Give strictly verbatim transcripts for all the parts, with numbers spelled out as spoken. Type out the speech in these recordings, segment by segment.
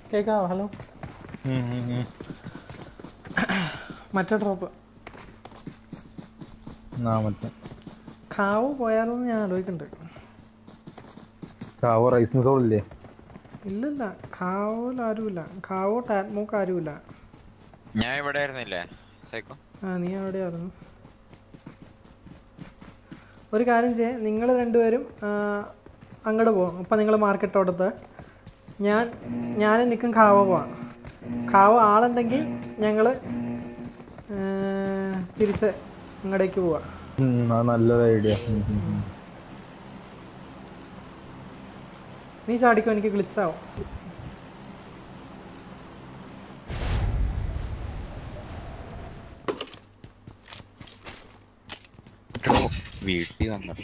കേൾക്കാവോ? ഹലോ. മറ്റേ ഡ്രോപ്പ് കാവ് പോയാലോ എന്ന് ഞാൻ ആലോചിക്കുന്നുണ്ട്. കാവ് റൈസിംഗ് സോൾ ഇല്ലേ? ഇല്ലില്ല, കാവിൽ ആരുമില്ല. കാവോ ടാറ്റ്മോക്ക് ആരുമില്ല. ഞാൻ ഇവിടെ ആയിരുന്നില്ലേ? ആ, നീ എവിടെയായിരുന്നു? ഒരു കാര്യം ചെയ്യാം, നിങ്ങൾ രണ്ടുപേരും അങ്ങോട്ട് പോകും. അപ്പം നിങ്ങൾ മാർക്കറ്റോടത്ത് ഞാൻ ഞാനും നിൽക്കും കാവോ പോവാം. കാവോ ആളുണ്ടെങ്കിൽ ഞങ്ങൾ തിരിച്ച് അങ്ങോട്ടേക്ക് പോവാം. നല്ലൊരു ഐഡിയ. നീ ചാടിക്കോ, എനിക്ക് ഗ്ലിച്ചാവും. വീട്ടിൽ വന്നിട്ട്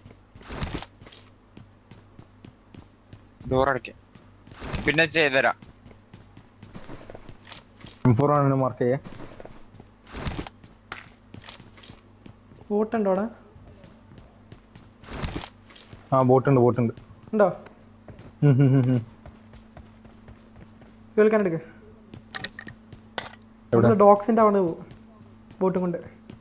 ഡോറടയ്ക്കാം, പിന്നെ ചെയ്തരാം. മാർക്ക് ചെയ്യാം. ബോട്ടുണ്ടോടാ? ആ ബോട്ടുണ്ട് ബോട്ടുണ്ട് ഉണ്ടോ? കേൾക്കാൻ എടുക്ക. ഡോഗ്സിന്റെ അവിടെ പോകും ബോട്ടും കൊണ്ട്.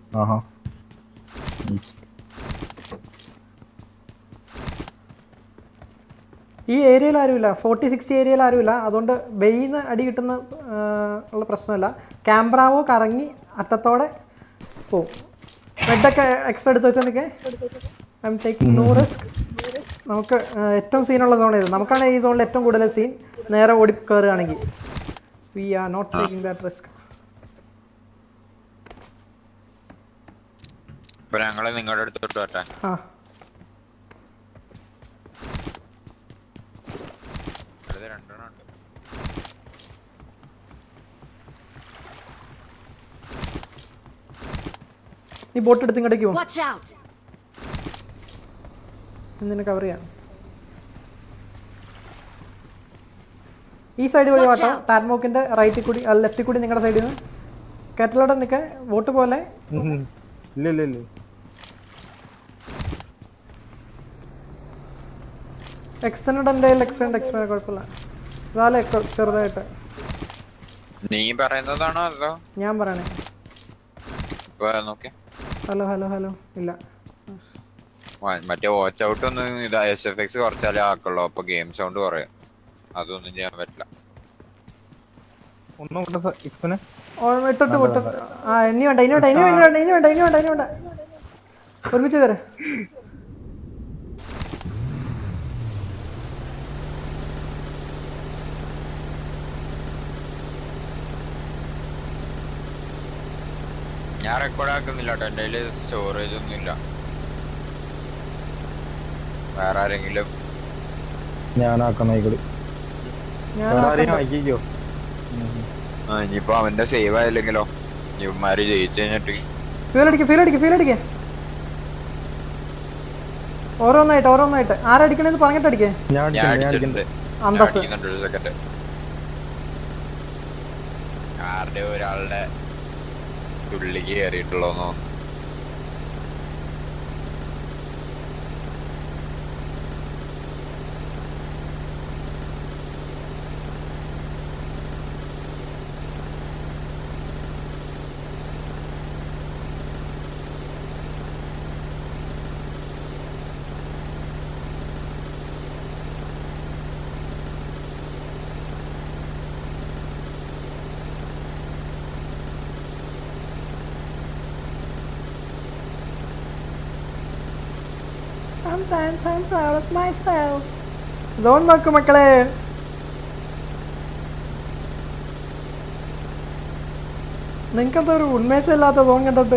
ഈ ഏരിയയിൽ ആരുമില്ല, ഫോർട്ടി സിക്സ്റ്റി ഏരിയയിൽ ആരുമില്ല. അതുകൊണ്ട് ബെയിന്ന് അടി കിട്ടുന്ന ഉള്ള പ്രശ്നമല്ല. ക്യാമ്പ്രാവോ കറങ്ങി അറ്റത്തോടെ പോവും. ബെഡൊക്കെ എക്സ്ട്രാ എടുത്ത് വെച്ചോണ്ടൊക്കെ I'm taking no risk. നമുക്ക് ഏറ്റവും സീനുള്ള സോൺ ഇത്. നമുക്കാണ് ഈ സോണിൽ ഏറ്റവും കൂടുതൽ സീൻ. നേരെ ഓടി കയറുകയാണെങ്കിൽ we are not taking that risk. ഞങ്ങള് നിങ്ങളുടെ അടുത്തോട്ട് വരട്ടെ. ആ, രണ്ടെണ്ണം ഉണ്ട്. നീ ബോട്ട് എടുത്ത് ഇങ്ങോട്ടേക്ക് പോകും. നിന്നെ കവർ ചെയ്യാം. ഈ സൈഡ് വഴി വാട്ടോ, ടാറ്റ്മോക്കിന്റെ റൈറ്റിൽ കൂടി ലെഫ്റ്റിൽ കൂടി നിങ്ങളുടെ സൈഡിൽ നിന്ന് കാറ്റലോടെ നിൽക്കുക. ബോട്ട് പോലെ ഇല്ല ഇല്ല ഇല്ല എക്സ്റ്റൻഡ് എൻ്റെ എക്സ്റ്റൻഡ് എക്സ്റ്റൻഡ് കുഴപ്പമില്ല. ഇതാലെ ചെറുതായിട്ട്. നീ പറയുന്നതാണോ അതോ ഞാൻ പറയണേ? ഹലോ ഹലോ ഹലോ ഇല്ല, മറ്റേ വാച്ച് ഔട്ട് ഒന്നും ഇതാ എസ് എഫ് എക്സ് കുറച്ചാലേ ആക്കുള്ളൂ. അപ്പൊ ഗെയിം സൗണ്ട് കുറയും. അതൊന്നും ചെയ്യാൻ പറ്റില്ല. ഇട്ടിട്ട് വിട്ടിട്ട് ആ ഇനി വേണ്ട ഇനി വേണ്ട ഇനി വേണ്ട ഇനി വേണ്ട ഇനി വേണ്ട ഇനി വേണ്ട ഒരുമിച്ച് കയറി. ഞാൻ റെക്കോർഡ് ആക്കുന്നില്ല കേട്ടോ, എൻ്റെ കയ്യില് സ്റ്റോറേജ് ഒന്നും ഇല്ല. വേറെ ആരെങ്കിലും ആ ഇനിയിപ്പോ അവന്റെ സേവ് ആയില്ലെങ്കിലോ? ഇവന്മാര് ജയിച്ചു കഴിഞ്ഞിട്ട് ഓരോന്നായിട്ട് ഓരോന്നായിട്ട് ആരടിക്കണെന്ന് പറഞ്ഞിട്ട് അടിക്കേ. ഞാൻ അടിച്ചിട്ടുണ്ട്. ഒരു സെക്കൻഡ്. ആരുടെ ഒരാളുടെ ഉള്ളിലേക്ക് കയറിയിട്ടുള്ളോന്നോ? Sometimes I'm proud of myself. Don't നോക്ക് മക്കളെ. നിങ്ങൾക്കെന്താ ഒരു ഉന്മേഷമില്ലാത്ത സോൺ കണ്ടിട്ട്?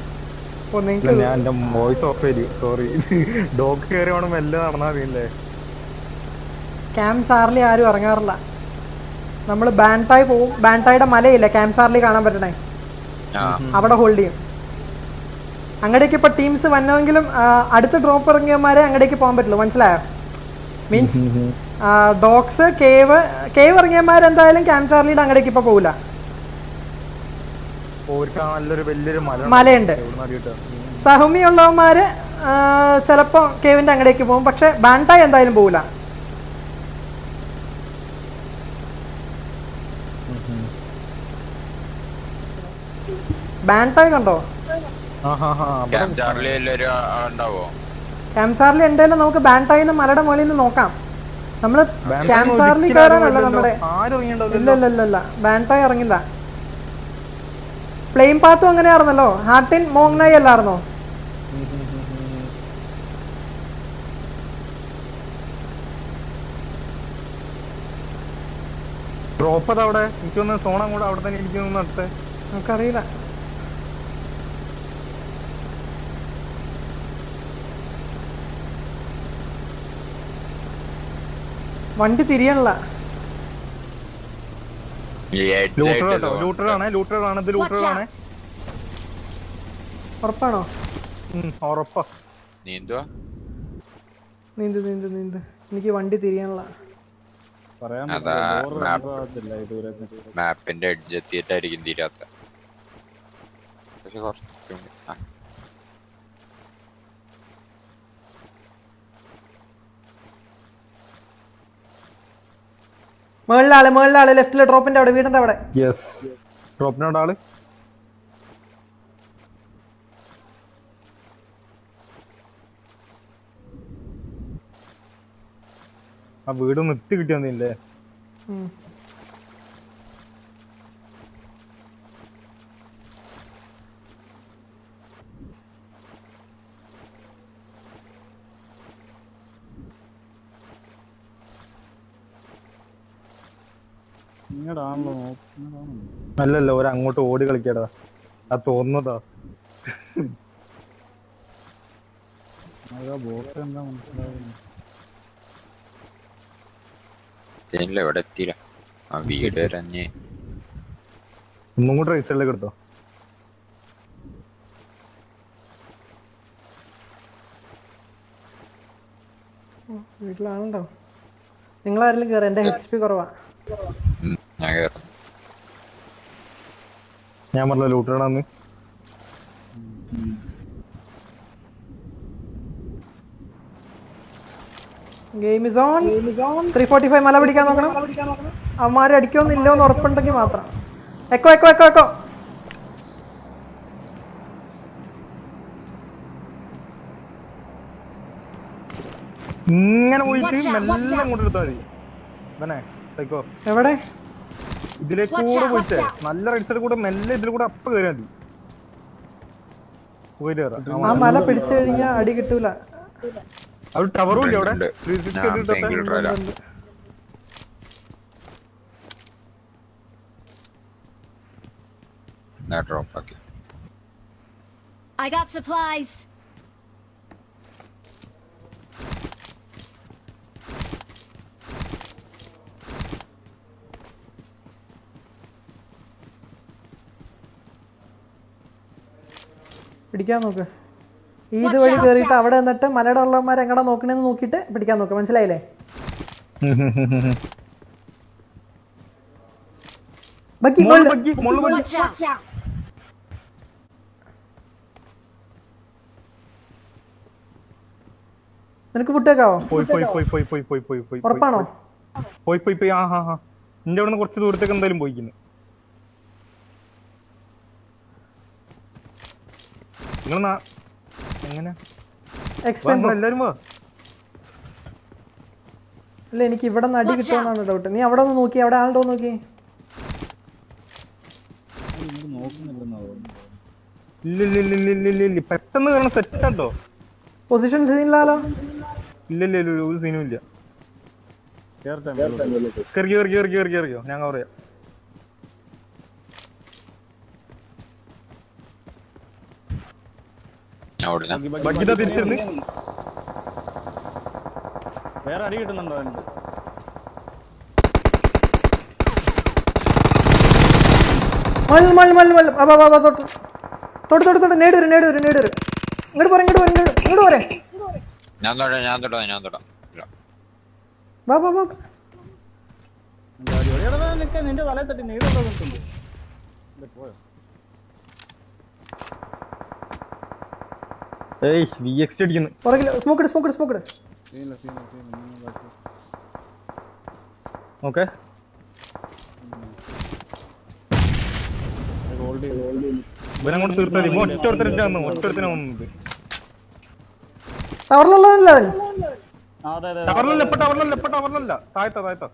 ക്യാമ്പ് ചാർലി ആരും ഇറങ്ങാറില്ല. നമ്മള് ബാൻടായ് പോവും. ബാൻടായുടെ മലയില്ല ക്യാമ്പ് ചാർലി കാണാൻ പറ്റണേ, അവിടെ ഹോൾഡ് ചെയ്യും. അങ്ങടേക്ക് ഇപ്പൊ ടീംസ് വന്നെങ്കിലും അടുത്ത ഡ്രോപ്പ് ഇറങ്ങിയമാരെ അങ്ങടേക്ക് പോകാൻ പറ്റുള്ളൂ. മനസ്സിലായോ? മീൻസ് ഡോഗ്സ് കേവ് കേവ് ഇറങ്ങിയമാരെന്തായാലും ക്യാമ്പ് ചാർലിയുടെ അങ്ങടേക്ക് ഇപ്പൊ പോകില്ല. മലയുണ്ട്. സഹുമി ഉള്ളവന്മാര് ചിലപ്പോ കേവിന്റെ അങ്ങടേക്ക് പോകും. പക്ഷെ ബാൻടായ് എന്തായാലും പോകില്ല. ബാൻടായി കണ്ടോ? ക്യാംസാറിൽ എന്തായാലും നമുക്ക് ബാൻടായിന്ന് മലയുടെ മുകളിൽ നിന്ന് നോക്കാം. നമ്മള് ക്യാംസാറിൽ കയറാനല്ല നമ്മുടെ. ഇല്ല ഇല്ല ഇല്ല ഇല്ല ബാൻടായി ഇറങ്ങില്ല. പ്ലെയിൻ പാത്തും അങ്ങനെയായിരുന്നല്ലോ. ഹാർട്ടിൻ മോങ്നായി അല്ലായിരുന്നോ? ഡ്രോപ്പ് അത് അവിടെ എനിക്കൊന്ന് സോണം കൂടെ അവിടെ തന്നെ എനിക്കൊന്ന് നടത്തേ. നമുക്കറിയില്ല. വണ്ടി തിരിയണല്ല. ലൂട്ടറാണ് ലൂട്ടറാണ് ഇത് ലൂട്ടറാണ്. ഉറപ്പാണോ? ഉറപ്പാ. നീന്തുവാ? നീന്ത് നീന്ത് നീന്ത്. എനിക്ക് വണ്ടി തിരിയാനുള്ള. മാപ്പിന്റെ എഡ്ജ് എത്തിയിട്ടായിരിക്കും തീരാത്ത. മേളിലാള് മേളിലാള് ലെഫ്റ്റില് ഡ്രോപ്പിന്റെ അവിടെ വീടിന്റെ അവിടെ. യെസ് ഡ്രോപ്പിനോട് ആള്. ആ വീട് നിർത്തി കിട്ടിയൊന്നില്ലേ? അല്ലല്ല ഒരു അങ്ങോട്ട് ഓടി കളിക്കടാ. ആ തോന്നുന്നതാ. എവിടെ എത്തിയില്ല. ആ വീട് വരഞ്ഞ് ഒന്നും കൂടെ റൈറ്റ് സൈഡിലേക്ക് എടുത്തോ. വീട്ടിലാണുണ്ടോ? നിങ്ങളാരെങ്കിലും കയറി. എന്റെ എച്ച് പി കുറവാ. ഞാൻ പറഞ്ഞ ലൂട്ടറാണെന്ന്. Game is on. Three forty five മല പിടിക്കാൻ നോക്കണം. അവന്മാര് അടിക്കുമെന്നില്ലോ എന്ന് ഉറപ്പുണ്ടെങ്കിൽ മാത്രം. Echo echo echo echo. ഇങ്ങനെ പോയിട്ട് മെല്ലെ അങ്ങോട്ട് എടുത്താൽ മതി. എവിടെ? ഇതിലേക്ക് കൂടെ പോയിട്ട് നല്ല റൈറ്റ് സൈഡ് കൂടെ മെല്ലെ ഇതിൽ കൂടെ അപ്പ കയറിയാൽ മതി. ആ മല പിടിച്ചു കഴിഞ്ഞാൽ അടി കിട്ടൂല. അവിടെ ടവറും ഇല്ല. അവിടെ I got supplies. പിടിക്കാൻ നോക്ക്. ഈ ഇത് വഴി കയറിയിട്ട് അവിടെ നിന്നിട്ട് മലയുടെ ഉള്ളവന്മാർ എങ്ങടാ നോക്കണേന്ന് നോക്കിയിട്ട് പിടിക്കാൻ നോക്ക്. മനസ്സിലായില്ലേ? നിനക്ക് ഫുഡേക്കാവോ? ഉറപ്പാണോ? പോയി പോയി പോയി. ആ ഹാ ഹാ നിന്റെ അവിടെ നിന്ന് കുറച്ച് ദൂരത്തേക്ക് എന്തായാലും പോയിക്കുന്നു. നിങ്ങൾ എങ്ങനെ എല്ലാരും വാ. അല്ല എനിക്ക് ഇവിടെ നിന്ന് അടി കിട്ടുമെന്നാണ് ഡൗട്ട്. നീ അവിടെ ഒന്ന് നോക്കി. അവിടെ ആളുണ്ടോ നോക്കി. പെട്ടെന്ന് കാരണം സെറ്റ് ആട്ടോ. പൊസിഷൻ സീനിലാലോ? ഇല്ലല്ലേ ഒരു സീനും ഇല്ല. കയറിയോ കയറിയോ കയറിയോ കയറിയോ ഞാൻ പറയാം. തിരിച്ചിരുന്ന് വേറെ അടി കിട്ടുന്നുണ്ടോ? തൊട്ട് തൊട്ട് തൊട്ട് നേട് വരും നേട് വരും നേട് വരും. ഇങ്ങോട്ട് പോരെ ഇങ്ങോട്ട് പോരെ ഇങ്ങോട്ട് പോരെ. ഞാൻ തൊടാം ഞാൻ തൊടാം ഞാൻ തൊടാം. വാ വാ വാ. നിന്റെ തലയിൽ തട്ടി നേടുണ്ടോ നിൽക്കുന്നു. ഏയ് വി എക്സ് അടിക്കുന്നു. പുറകിൽ സ്മോക്ക് ഇട് സ്മോക്ക് ഇട് സ്മോക്ക് ഇട്. ഓക്കേ ഇവനങ്ങോട്ട് തീർത്താൽ ഒറ്റ ഒരുത്തരൻ്റെ വന്നു ഒറ്റ ഒരുത്തനെ വന്നത് ടവറിലുള്ളതല്ല ടവറിലല്ല ഇപ്പൊ ടവറിലല്ല ഇപ്പൊ ടവറിലല്ല താഴ്ത്ത താഴ്ത്ത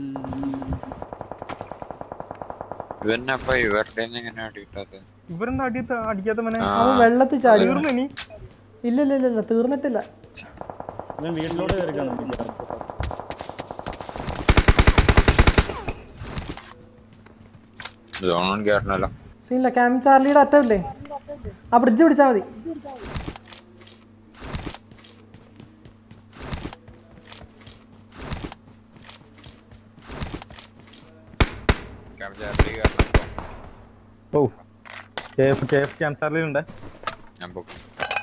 ഇവനപ്പൊ ഇവരുടെ എങ്ങനെ അടിയിട്ടത് ഇവരെന്താ അടി അടിക്കാത്ത മനെ അവൻ വെള്ളത്തിൽ ചാടി തീർന്നു ഇനി ഇല്ല ഇല്ല ഇല്ല ഇല്ല തീർന്നിട്ടില്ല വീട്ടിലോട്ട് കയറിക്കാണ് കേറണല്ലോ സീനില്ല ക്യാമ്പ് ചാർലിയുടെ അറ്റമില്ലേ ആ ബ്രിഡ്ജ് പിടിച്ചാൽ മതി ഓ കേഫ് കേഫ് ക്യാമ്പ് ചാർലിയുണ്ട് ഞാൻ പോക്കും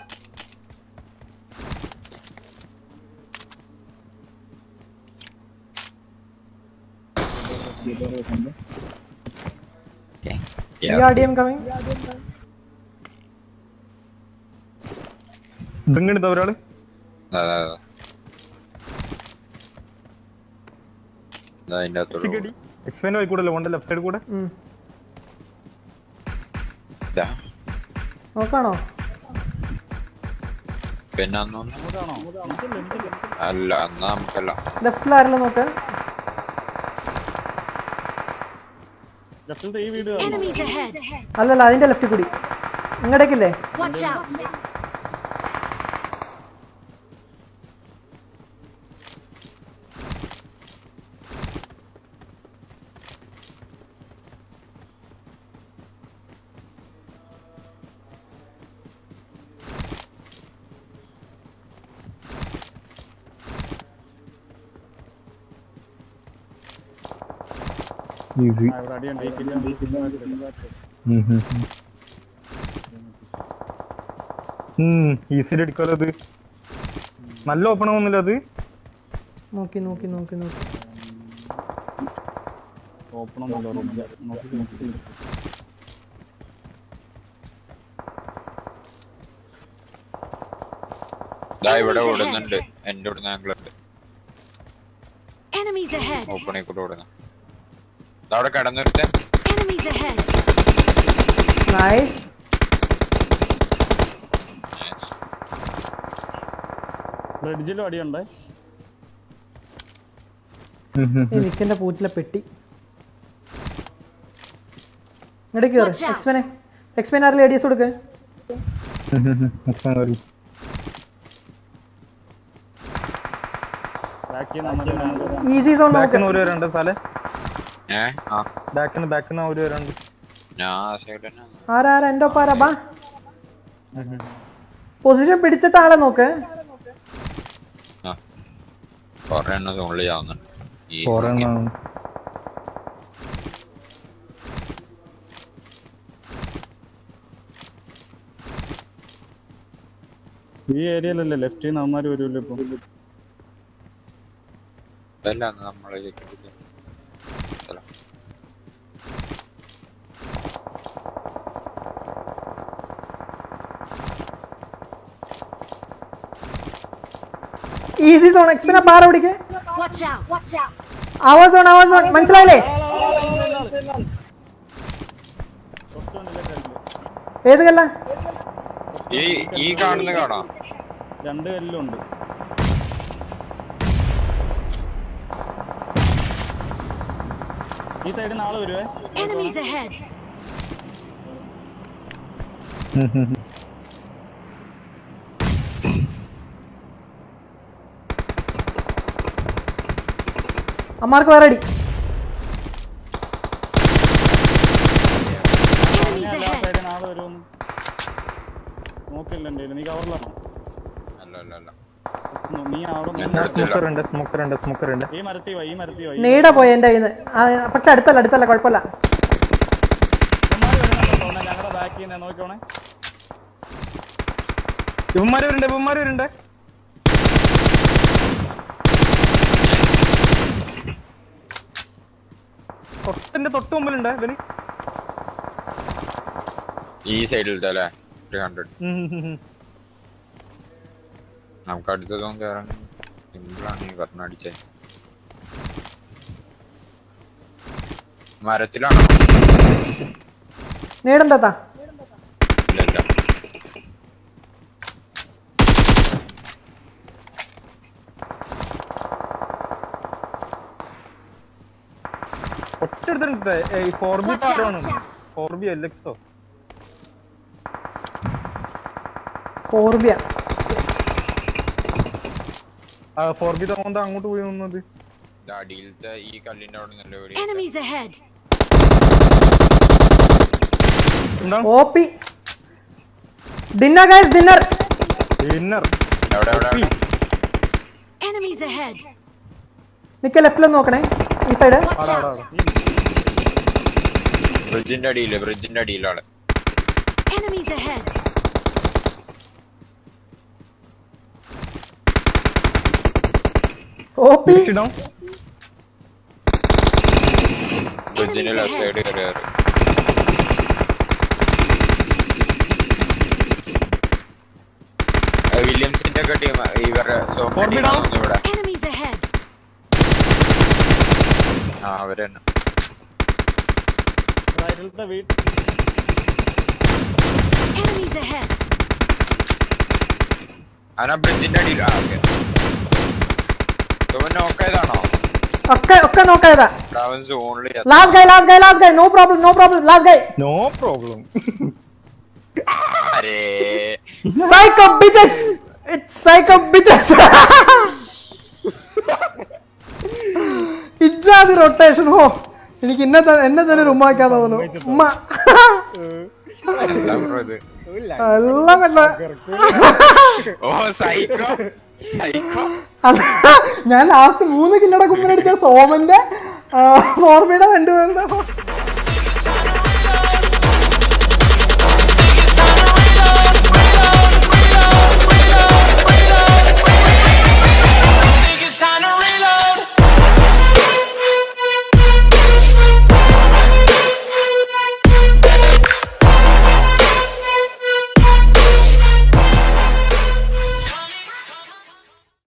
E R D M coming. ഇതെങ്ങനെ ഒരാള് എക്സ്പെയിൻ ആയി കൂടല്ലോ വണ്ട ലെഫ്റ്റ് സൈഡ് കൂടെ നോക്കാണോ പിന്നെ അല്ല എന്നാ നമുക്കല്ല ലെഫ്റ്റിൽ ആരല്ലോ നോക്ക് അല്ലല്ല അതിന്റെ ലെഫ്റ്റിൽ കൂടി ഇങ്ങടേക്കില്ലേ ഈസി ഈസിയിൽ അടിക്കാലോ അത് നല്ല ഓപ്പൺ ആവുന്നില്ല അത് നോക്കി നോക്കി നോക്കി നോക്കി ഓപ്പൺ ഒന്നുമില്ല ഇവിടെ ഓടുന്നുണ്ട് എന്റെ ഓടുന്ന ആംഗിളുണ്ട് ഓപ്പണിൽ കൂടെ ഓടുന്ന അവിടെ കടന്നിട്ട് ബ്രിഡ്ജിലും അടിയുണ്ടേ എനിക്കെന്റെ പൂറ്റിലെ പെട്ടി ഇങ്ങോട്ട് കേറ് എക്സ്പെനെ എക്സ്പെൻ ആറിൽ ഐഡിയസ് കൊടുക്ക് ഈസി സോൺ നോക്ക് ഒരു രണ്ട് സാലേ ഏ ആ ബാക്കിന്ന് ബാക്കിന്ന് ഒരു രണ്ട് ഞാൻ സൈഡിനെ ആരാ ആരാ എൻ്റെ ഒപ്പം ആരാ ബാ പൊസിഷൻ പിടിച്ചിട്ട് ആളെ നോക്ക് ആ കുറെ എണ്ണം സോൺലി ആവുന്നുണ്ട് ഈ കുറെ എണ്ണം ഈ ഏരിയയിലല്ലേ ലെഫ്റ്റിൽ നിന്ന് അവന്മാര് വരുമല്ലോ ഇപ്പൊ അതല്ല നമ്മളെ ഈസി സോൺ എക്സ്പെന പാറ പിടിക്ക് ആവാസ് സോൺ ആവാസ് സോൺ മനസ്സിലായില്ലേ ഏത് കല്ല ഈ ഈ കാണുന്ന കാണാം രണ്ട് കല്ലുണ്ട് ഈ സൈഡിൽ നിന്ന് ആള് വരുവേ അമ്മാർക്ക് വേറെ അടി ആള് വരുമെന്ന് നോക്കില്ല നീ കവറിലാണോ നീ അവിടെ സ്മോക്കർ ഉണ്ട് സ്മോക്കർ ഉണ്ട് ഈ മരത്തി ഈ മരത്തി നീട പോയി എന്റെ കയ്യിൽ നിന്ന് പക്ഷെ അടുത്തല്ല അടുത്തല്ല കുഴപ്പമില്ല ഞങ്ങളുടെ ബാക്കിൽ നിന്ന് നോക്കണേ ഇവന്മാര് വരുന്നുണ്ട് ഇവന്മാര് വരുന്നുണ്ട് തൊട്ടന്റെ തൊട്ട് മുമ്പിലുണ്ട് ഇവന് ഈ സൈഡിലത്തെ അല്ലേ ത്രീ ഹൺഡ്രഡ് നമുക്ക് അടുത്തതും കയറാൻ സിമ്പിളാണ് ഈ പറഞ്ഞടിച്ചേ മരത്തിലാണോ നേടെന്താ ഇല്ല ഇല്ല ഒറ്റെടുത്തിട്ട് ഫോർ ബി ആണ് ഫോർ ബി എൽ എക്സോ ഫോർ ബി ആ ഫോർ ബി തോന്നുന്നത് അങ്ങോട്ട് പോയി നിന്നത് അടിയിലത്തെ ഈ കല്ലിന്റെ അവിടെ നല്ല വെടി Enemies ahead. OP dinner guys dinner dinner എവിടെ എവിടെ Enemies ahead. നിക്ക ലെഫ്റ്റിൽ നോക്കണേ ഈ സൈഡ് Watch out. ബ്രിഡ്ജിന്റെ അടിയില് ബ്രിഡ്ജിന്റെ അടിയിലാണ് Enemies ahead. ഓപി ബ്രിഡ്ജിന്റെ ലെഫ്റ്റ് സൈഡ് കയറി വില്യംസിന്റെ ഒക്കെ ടീം ഇവരുടെ ഇവിടെ Enemies ahead. ആ അവരെന്നെ റൈറ്റിലത്തെ വീട്ട് Enemies ahead. അനാ ബ്രിഡ്ജിന്റെ അടിയിൽ ആ ഓക്കെ തുമ്മ നോക്കായതാണോ ഒക്കെ ഒക്കെ നോക്കായതാ അവൻ സോണില് last guy last guy last guy no problem no problem last guy no problem അരേ psycho bitches it's psycho bitches ഇജ്ജാതി റൊട്ടേഷൻ ഹോ എനിക്ക് ഇന്നെ എന്നെ തന്നെ ഒരു ഉമ്മ വയ്ക്കാൻ തോന്നുന്നു ഉമ്മ എന്താ ബ്രോ ഇത് എല്ലാം കണ്ട ഓ സൈക്കോ സൈക്കോ ഞാൻ ലാസ്റ്റ് മൂന്ന് കില്ലയുടെ കുമ്പിനടിച്ച സോമന്റെ ഫോർമയുടെ രണ്ടുപേരുടെ